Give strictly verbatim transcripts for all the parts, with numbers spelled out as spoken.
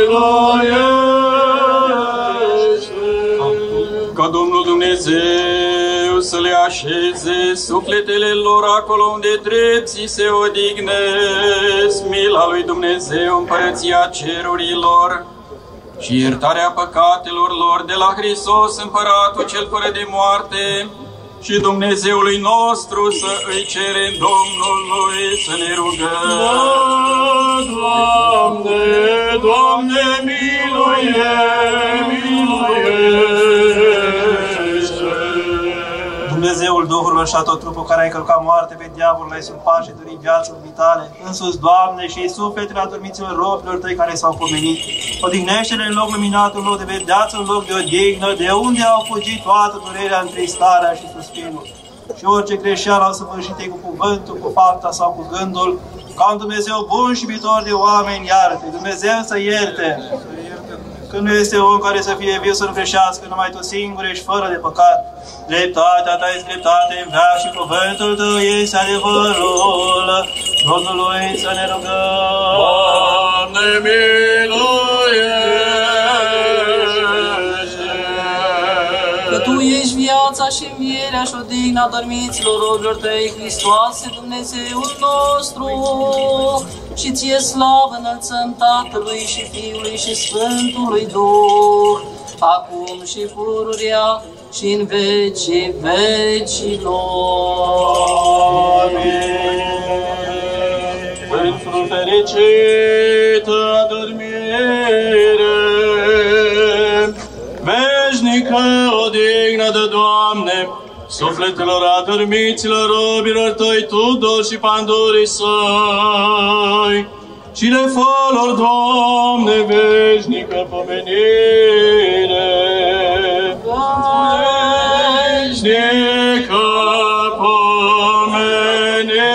Ca Domnul Dumnezeu să le așeze sufletele lor acolo unde drepții se odihnesc, mila lui Dumnezeu, împărăția cerurilor și iertarea păcatelor lor de la Hristos, Împăratul cel fără de moarte, și Dumnezeului nostru să îi cerem Domnului să ne rugăm. Doamne, Doamne, miluiește! Dumnezeul Duhului și a tot trupul care a încălcat moarte pe diavol, l-ai surpat și dorit viață vitale. Însuți, Doamne, și sufletele adormiților robilor Tăi care s-au pomenit. Odihnește-le în loc luminatul lor de vedeață, în loc de odihnă, de unde au fugit toată durerea, întristarea și suspinul. Și orice greșeală au săvârșit cu cuvântul, cu fapta sau cu gândul, ca un Dumnezeu bun și iubitor de oameni, iartă. Dumnezeu să ierte. Că nu este om care să fie viu să nu greșească, numai Tu singur ești fără de păcat. Dreptatea Ta este dreptate în veac și cuvântul Tău este adevărul. Domnului să ne rugăm. Doamne, miluiește! Că Tu ești viața și învierea și odihna dormiților robilor Tăi, Hristoase, Dumnezeul nostru, și Ție slavă înălțăm Tatălui și Fiului și Sfântului Duh, acum și pururea și în vecii vecilor. Amin. Pentru fericită adormire, veșnică odihnă de Doamne, sufletelor adormiților robilor Tăi, Tudor și pandurii Săi, și le fă lor, Doamne, veșnică pomenire. Veșnică pomenire,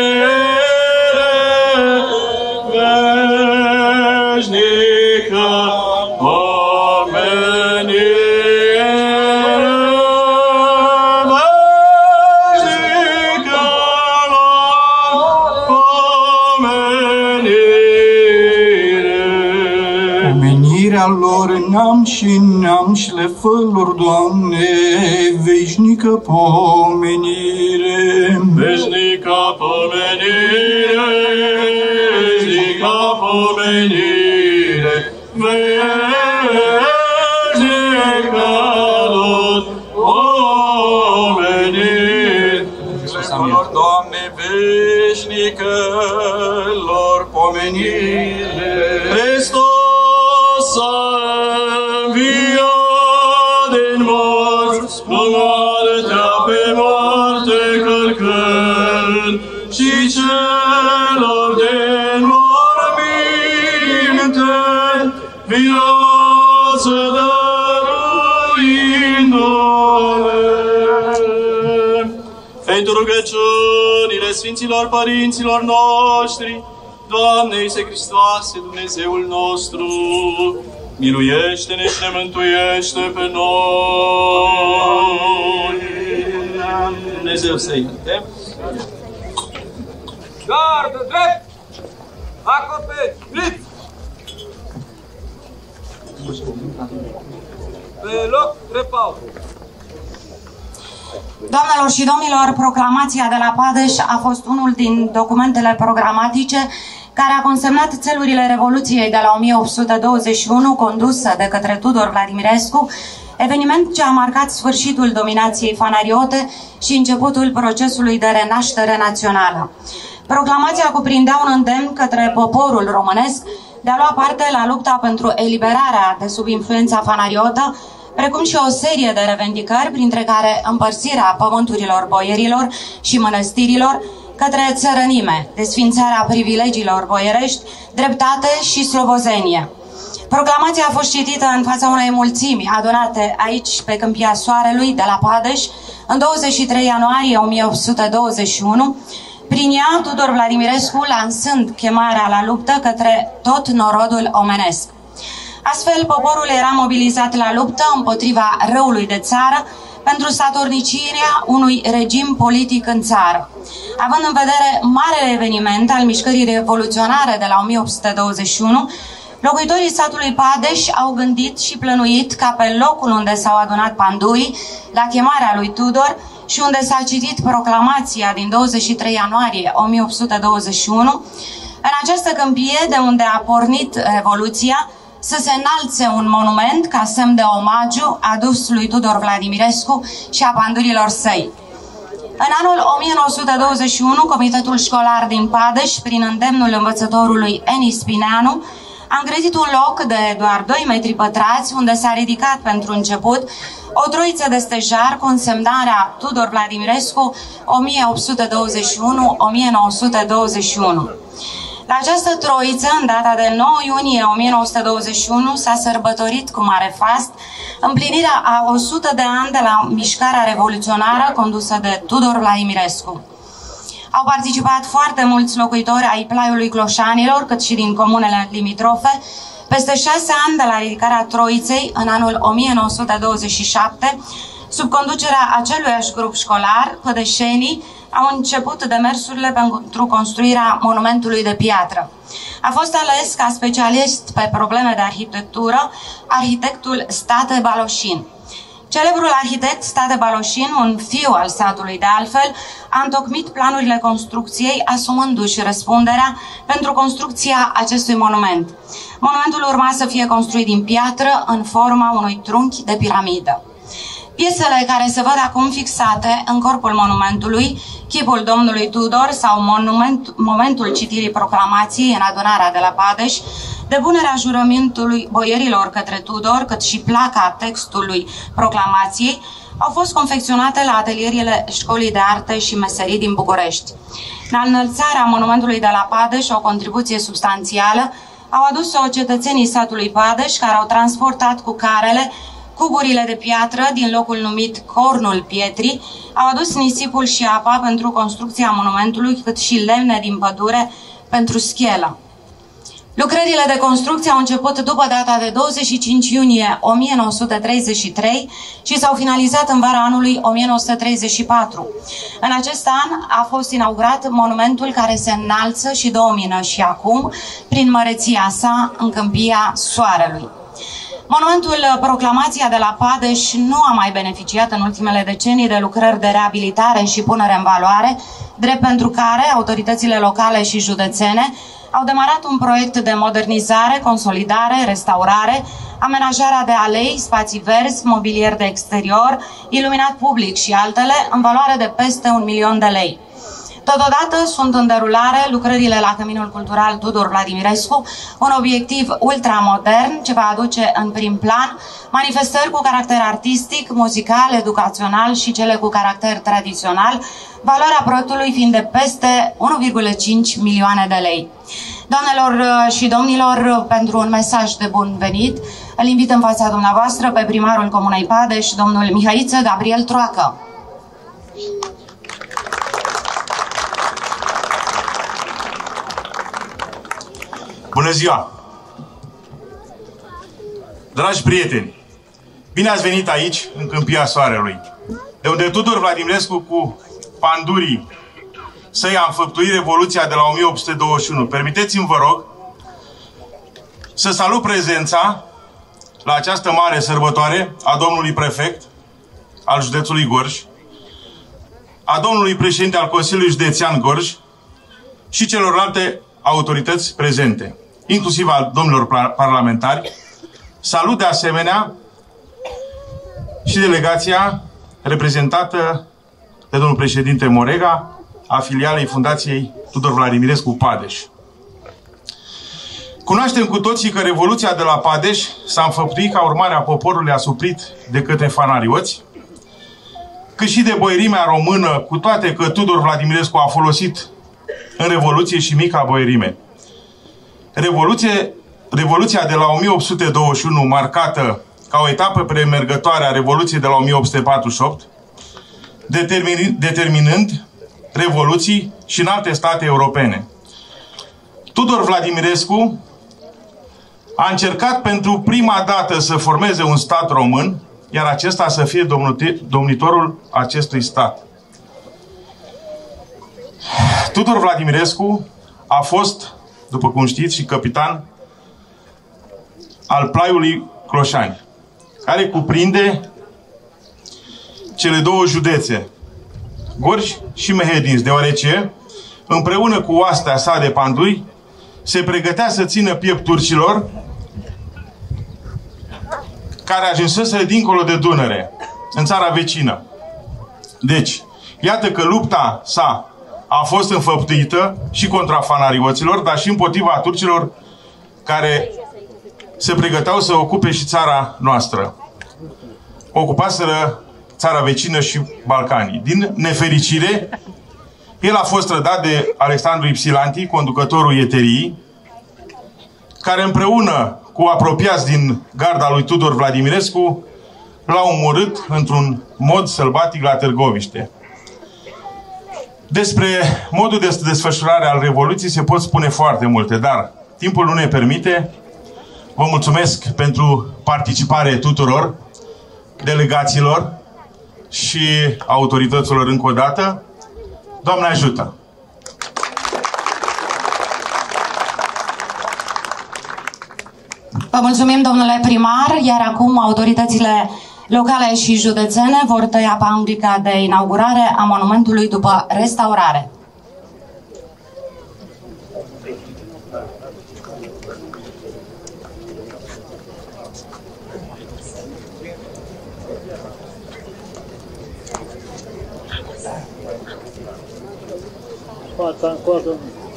veșnică pomenire. Lor neam și neam și le fă lor, Doamne, veșnică pomenire. Veșnică pomenire, veșnică pomenire, veșnică lor pomenire. Lor, Doamne, veșnică lor pomenire. Hristos s-a înviat din morți, cu moartea pe moarte călcând, și celor din morminte viață dăruindu-le. Pentru rugăciunile Sfinților Părinților noștri, Doamne Iisuse Hristoase, Dumnezeul nostru, miluiește-ne și ne mântuiește pe noi. Dumnezeu să ierte. Gardă drept! Acoperit! Pe loc, repaus! Doamnelor și domnilor, proclamația de la Padeș a fost unul din documentele programatice care a consemnat țelurile Revoluției de la o mie opt sute douăzeci și unu, condusă de către Tudor Vladimirescu, eveniment ce a marcat sfârșitul dominației fanariote și începutul procesului de renaștere națională. Proclamația cuprindea un îndemn către poporul românesc de a lua parte la lupta pentru eliberarea de sub influența fanariotă, precum și o serie de revendicări, printre care împărțirea pământurilor boierilor și mănăstirilor către țărănime, desfințarea privilegiilor boierești, dreptate și slobozenie. Proclamația a fost citită în fața unei mulțimi adunate aici, pe Câmpia Soarelui, de la Padeș, în douăzeci și trei ianuarie o mie opt sute douăzeci și unu, prin ea Tudor Vladimirescu lansând chemarea la luptă către tot norodul omenesc. Astfel, poporul era mobilizat la luptă împotriva răului de țară pentru statornicirea unui regim politic în țară. Având în vedere marele eveniment al mișcării revoluționare de la o mie opt sute douăzeci și unu, Locuitorii satului Padeș au gândit și plănuit ca pe locul unde s-au adunat pandurii, la chemarea lui Tudor și unde s-a citit proclamația din douăzeci și trei ianuarie o mie opt sute douăzeci și unu, în această câmpie de unde a pornit Revoluția, să se înalțe un monument ca semn de omagiu adus lui Tudor Vladimirescu și a pandurilor săi. În anul o mie nouă sute douăzeci și unu, Comitetul Școlar din Padeș, prin îndemnul învățătorului Enis Pineanu, a îngrădit un loc de doar doi metri pătrați, unde s-a ridicat pentru început o troiță de stejar cu însemnarea Tudor Vladimirescu o mie opt sute douăzeci și unu - o mie nouă sute douăzeci și unu. La această troiță, în data de nouă iunie o mie nouă sute douăzeci și unu, s-a sărbătorit cu mare fast împlinirea a o sută de ani de la mișcarea revoluționară condusă de Tudor Vladimirescu. Au participat foarte mulți locuitori ai Plaiului Cloșanilor, cât și din comunele limitrofe. Peste șase ani de la ridicarea troiței, în anul o mie nouă sute douăzeci și șapte, sub conducerea aceluiași grup școlar, pădeșenii au început demersurile pentru construirea monumentului de piatră. A fost ales ca specialist pe probleme de arhitectură arhitectul State Baloșin. Celebrul arhitect State Baloșin, un fiu al satului de altfel, a întocmit planurile construcției, asumându-și răspunderea pentru construcția acestui monument. Monumentul urma să fie construit din piatră în forma unui trunchi de piramidă. Piesele care se văd acum fixate în corpul monumentului, chipul domnului Tudor sau monument, momentul citirii proclamației în adunarea de la Padeș, depunerea jurământului boierilor către Tudor, cât și placa textului proclamației, au fost confecționate la atelierele Școlii de Arte și Meserii din București. În înălțarea monumentului de la Padeș, o contribuție substanțială au adus-o cetățenii satului Padeș, care au transportat cu carele cuburile de piatră din locul numit Cornul Pietrii, au adus nisipul și apa pentru construcția monumentului, cât și lemne din pădure pentru schelă. Lucrările de construcție au început după data de douăzeci și cinci iunie o mie nouă sute treizeci și trei și s-au finalizat în vara anului o mie nouă sute treizeci și patru. În acest an a fost inaugurat monumentul care se înalță și domină și acum, prin măreția sa, în Câmpia Soarelui. Monumentul Proclamația de la Padeș nu a mai beneficiat în ultimele decenii de lucrări de reabilitare și punere în valoare, drept pentru care autoritățile locale și județene au demarat un proiect de modernizare, consolidare, restaurare, amenajarea de alei, spații verzi, mobilier de exterior, iluminat public și altele, în valoare de peste un milion de lei. Totodată sunt în derulare lucrările la Căminul Cultural Tudor Vladimirescu, un obiectiv ultramodern ce va aduce în prim plan manifestări cu caracter artistic, muzical, educațional și cele cu caracter tradițional, valoarea proiectului fiind de peste unu virgulă cinci milioane de lei. Doamnelor și domnilor, pentru un mesaj de bun venit, îl invit în fața dumneavoastră pe primarul Comunei Padeș, domnul Mihaiță Gabriel Troacă. Bună ziua! Dragi prieteni, bine ați venit aici, în Câmpia Soarelui, de unde Tudor Vladimirescu cu pandurii săi a înfăptuit Revoluția de la o mie opt sute douăzeci și unu. Permiteți-mi, vă rog, să salut prezența la această mare sărbătoare a domnului prefect al județului Gorj, a domnului președinte al Consiliului Județean Gorj și celorlalte autorități prezente, inclusiv al domnilor parlamentari. Salut de asemenea și delegația reprezentată de domnul președinte Morega, a filialei Fundației Tudor Vladimirescu Padeș. Cunoaștem cu toții că Revoluția de la Padeș s-a înfăptuit ca urmare a poporului asuprit de către fanarioți, cât și de boierimea română, cu toate că Tudor Vladimirescu a folosit în Revoluție și mica boierime. Revoluție, Revoluția de la o mie opt sute douăzeci și unu, marcată ca o etapă premergătoare a Revoluției de la o mie opt sute patruzeci și opt, determin, determinând revoluții și în alte state europene. Tudor Vladimirescu a încercat pentru prima dată să formeze un stat român, iar acesta să fie domnitorul acestui stat. Tudor Vladimirescu a fost, după cum știți, și capitan al Plaiului Cloșani, care cuprinde cele două județe, Gorj și Mehedinți, deoarece, împreună cu oastea sa de panduri, se pregătea să țină piept turcilor care ajunseseră dincolo de Dunăre, în țara vecină. Deci, iată că lupta sa a fost înfăptuită și contra fanarioților, dar și împotriva turcilor care se pregăteau să ocupe și țara noastră. Ocupaseră țara vecină și Balcanii. Din nefericire, el a fost trădat de Alexandru Ipsilanti, conducătorul Eteriei, care împreună cu apropiați din garda lui Tudor Vladimirescu l-au omorât într-un mod sălbatic la Târgoviște. Despre modul de desfășurare al Revoluției se pot spune foarte multe, dar timpul nu ne permite. Vă mulțumesc pentru participare tuturor, delegaților și autorităților încă o dată. Doamne ajută! Vă mulțumim, domnule primar, iar acum autoritățile locale și județene vor tăia panglica de inaugurare a monumentului după restaurare. Fața în codul.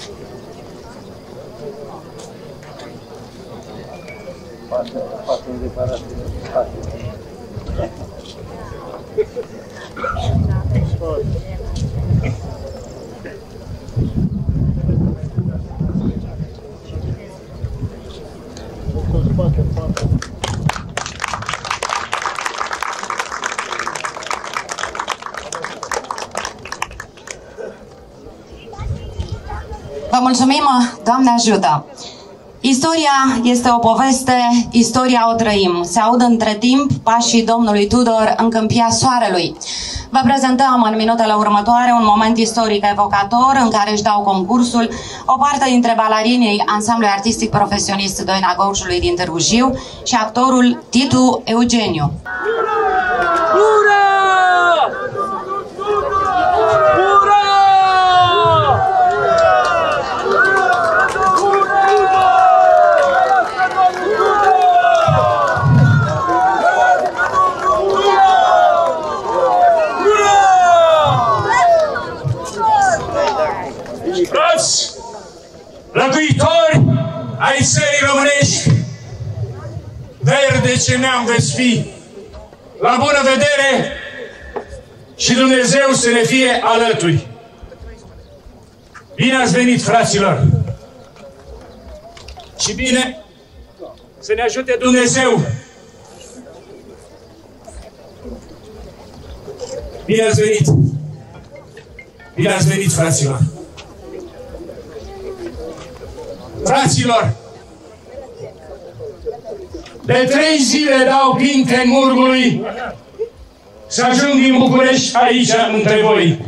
Fața, fața în reparație. Vă mulțumim, Doamne ajută! Istoria este o poveste, istoria o trăim. Se aud între timp pașii domnului Tudor în câmpia soarelui. Vă prezentăm în minutele următoare un moment istoric evocator în care își dau concursul o parte dintre balerinii ansamblului artistic profesionist Doina Gorjului din Târgu Jiu și actorul Titu Eugeniu. Lăcuitori ai țării românești, verde ce neam veți fi, la bună vedere și Dumnezeu să ne fie alături. Bine ați venit, fraților! Și bine să ne ajute Dumnezeu! Bine ați venit! Bine ați venit, fraților! Fraților, de trei zile dau pinte în Murgului să ajung din București aici între voi.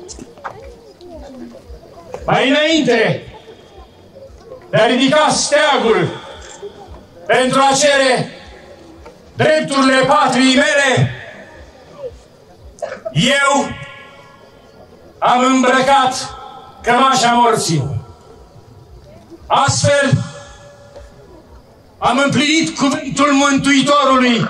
Mai înainte de a ridica steagul pentru a cere drepturile patriei mele, eu am îmbrăcat cămașa morții. Astfel, am împlinit cuvântul Mântuitorului,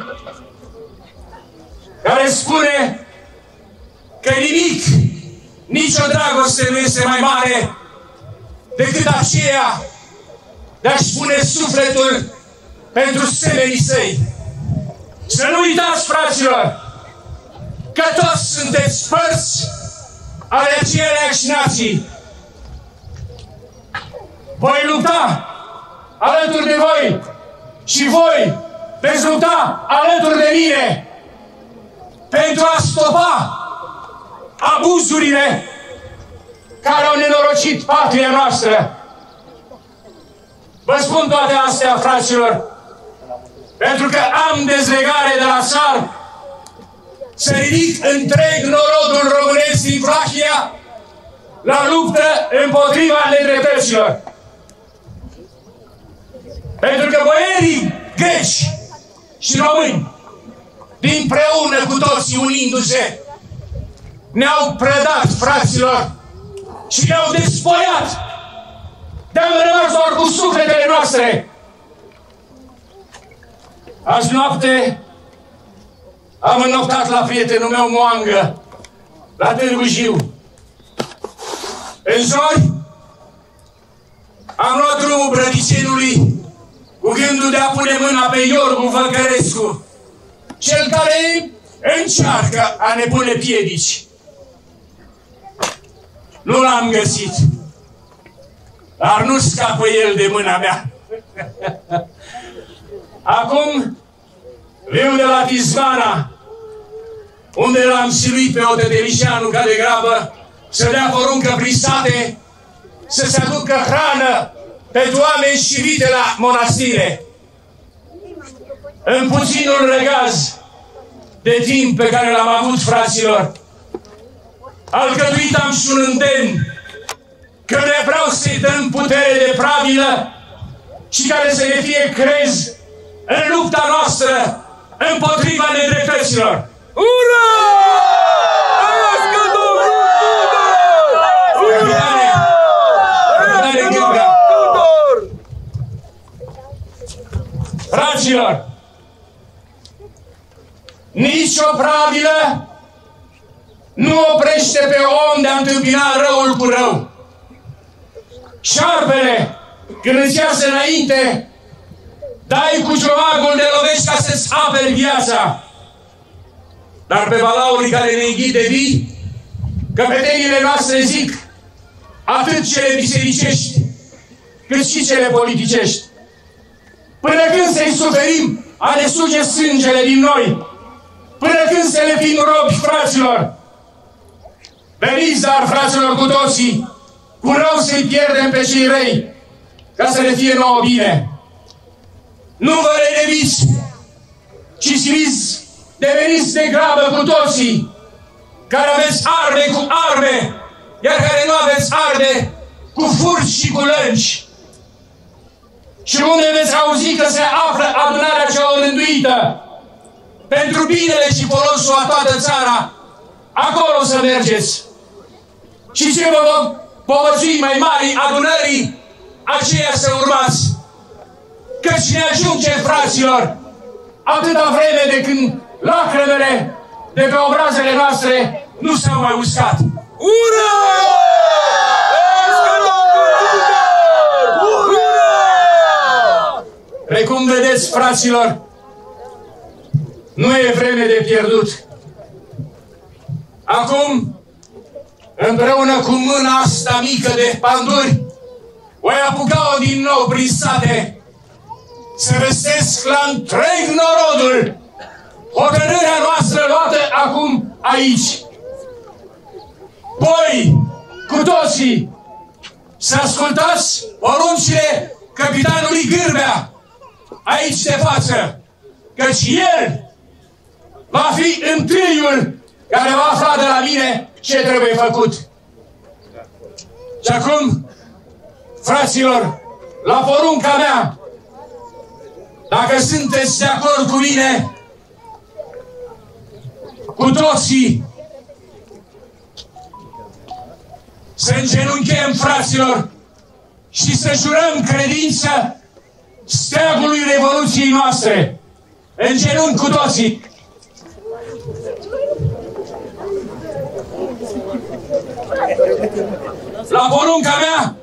care spune că nimic, nicio dragoste nu este mai mare decât aceea de a-și pune sufletul pentru semenii săi. Să nu uitați, fraților, că toți sunteți părți ale aceleași nații. Voi lupta alături de voi și voi veți lupta alături de mine pentru a stopa abuzurile care au nenorocit patria noastră. Vă spun toate astea, fraților, pentru că am dezlegare de la țar să ridic întreg norodul românesc din Vlahia la luptă împotriva nedreptăților. Pentru că boierii greci și români, dinpreună cu toții unindu-se, ne-au prădat, fraților, și ne-au despoiat. De-am rămas doar cu sufletele noastre. Azi noapte am înnoptat la prietenul meu Moangă, la Târgu Jiu. În zori am luat drumul Brăticenului cu gândul de a pune mâna pe Iorgu Văcărescu, cel care încearcă a ne pune piedici. Nu l-am găsit, dar nu scapă el de mâna mea. Acum viu de la Tizmana, unde l-am siluit pe Otătelișanu ca de grabă să dea poruncă prin sate să se aducă hrană pentru oameni și vite la monastire. În puținul răgaz de timp pe care l-am avut, fraților, alcătuit am și un îndemn că ne vreau să-i dăm putere de pravilă și care să ne fie crez în lupta noastră împotriva nedreptăților. Ura! Fraților, nici o pravilă nu oprește pe om de a întâmpina răul cu rău. Șarpele, când îți iasă înainte, dai cu ciomagul de lovești ca să-ți aperi viața. Dar pe balaurii care ne înghide vii, căpetenile noastre zic, atât cele bisericești, cât și cele politicești. Până când să-i suferim a ne suge sângele din noi, până când să le fim robi, fraților. Veniți, dar, fraților, cu toții, cu rău să-i pierdem pe cei răi, ca să ne fie nouă bine. Nu vă leneviți, ci siliți, deveniți de grabă cu toții, care aveți arme cu arme, iar care nu aveți arme cu furci și cu lănci. Și unde veți auzi că se află adunarea cea orânduită pentru binele și folosul a toată țara, acolo să mergeți. Și ce vă vom povățui mai mari adunării, aceea să urmați. Căci ne ajunge, fraților, atâta vreme de când lacrimele de pe obrazele noastre nu s-au mai uscat. Ura! Precum vedeți, fraților, nu e vreme de pierdut. Acum, împreună cu mâna asta mică de panduri, voi apuca-o din nou prin sate, să răstesc la întreg norodul hotărârea noastră luată acum aici. Voi, cu toții, să ascultați poruncile capitanului Gârbea, aici de față, căci el va fi întâiul care va afla de la mine ce trebuie făcut. Și acum, fraților, la porunca mea, dacă sunteți de acord cu mine, cu toții, să îngenunchem, fraților, și să jurăm credință steagului Revoluției noastre. În genunchi cu toții. La porunca mea,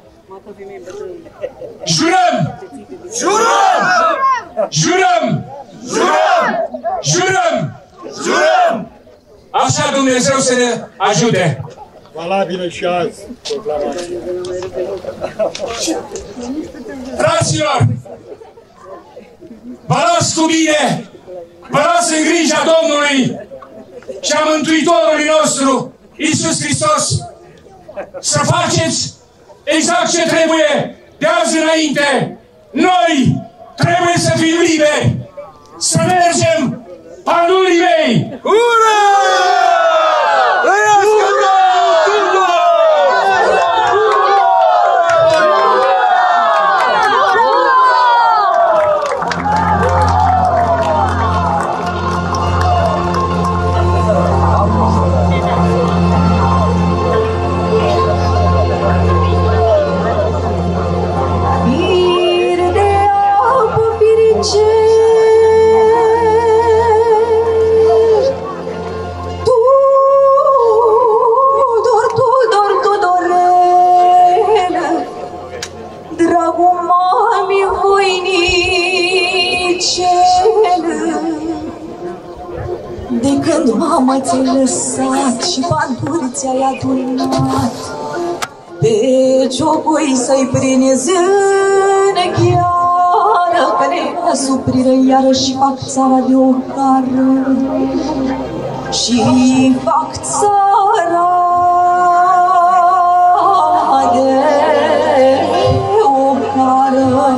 jurăm! Jurăm! Jurăm! Jurăm! Jurăm! Jurăm! Așa Dumnezeu să ne ajute. Valabilă și azi, proclamație. Fraților, vă las cu bine, vă las în grija Domnului și a Mântuitorului nostru, Iisus Hristos, să faceți exact ce trebuie de azi înainte. Noi trebuie să fim liberi, să mergem, pandurii mei! Ura! Când mama ți-ai lăsat și banduri ți-ai adunat, pe ciocoi să-i prinezi în gheară, că le asuprire iară și fac țara de o cară, și fac țara de o cară.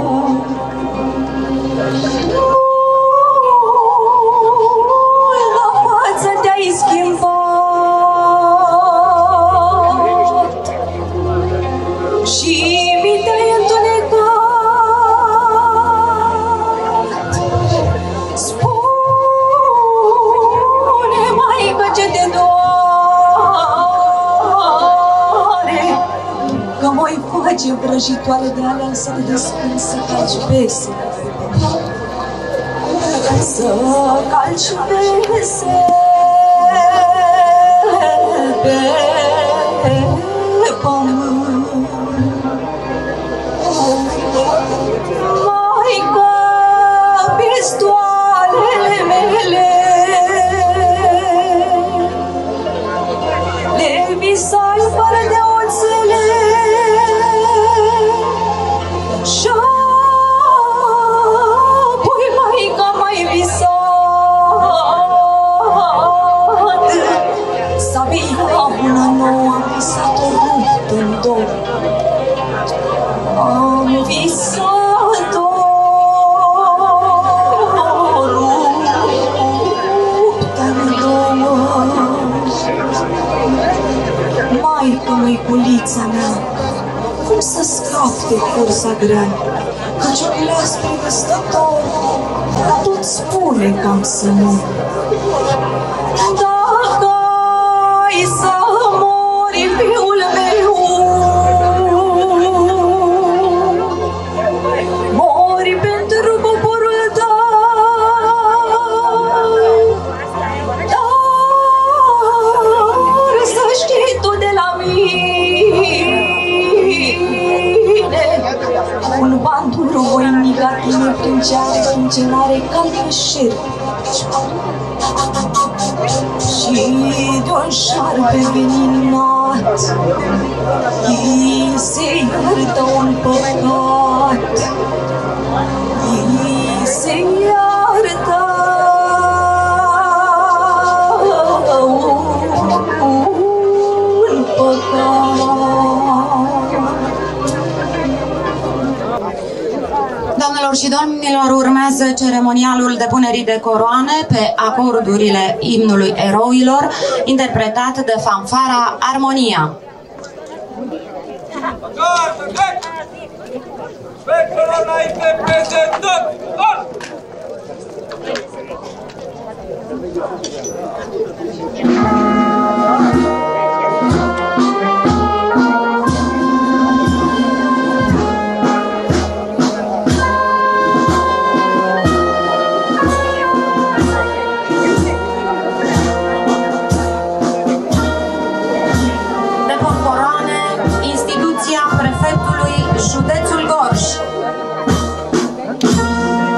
Ce vrăjitoare de alea să te desprind, să calci vesele, să calci vesele pe pământ. Maica, pistoalele mele le visai fără de oțele, și apoi maica mai visat sabia bună nouă, am visat-o rupt în două, am visat-o rupt în două. Maica, măiculița mea, cum să scap de cursa grea, căci ochile aspre vestător tot spune că am să mor. Dacă ai să mori, fiul meu, mori pentru poporul tău, dar să știi tu de la mine, un bandur voinic la tine prin ceare, prin cenare, cal pe șer. Și de-un șarpe veninat ei se iartă un păcat, ei se iartă un păcat. Doamnelor și domnilor, urmează ceremonialul depunerii de coroane pe acordurile imnului eroilor, interpretat de fanfara Armonia. Județul Gorj.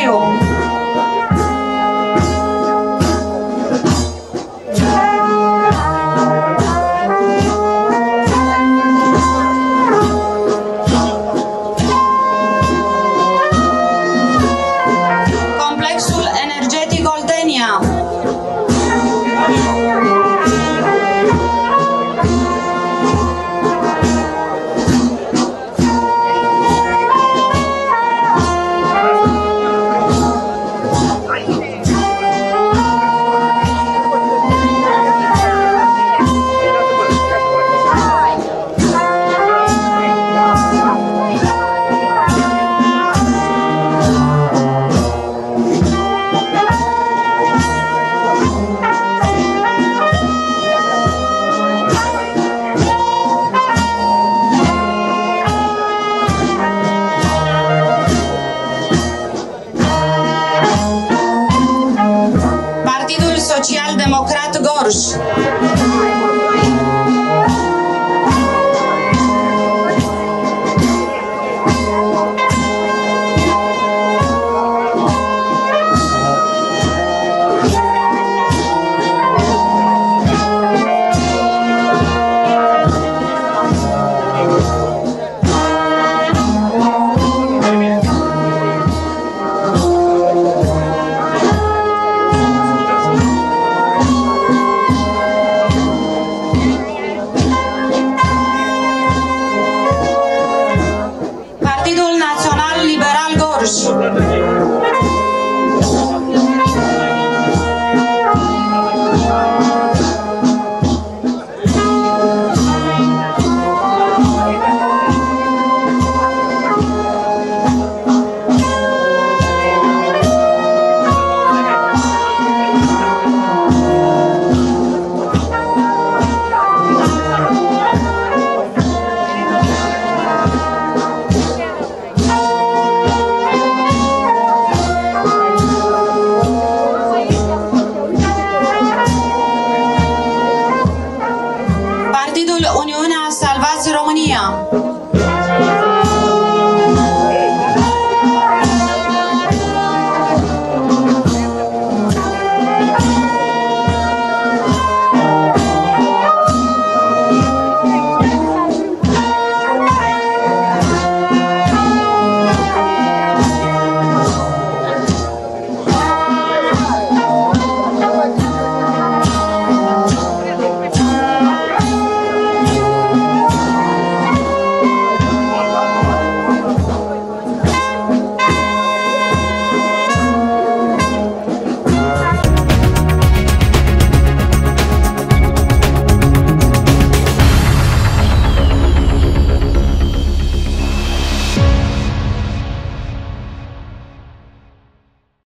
Târziu. Complexul energetic Oltenia. Partidul Social Democrat Gorj. Partidul Național Liberal Gorj. Partidul Uniunea Salvați România.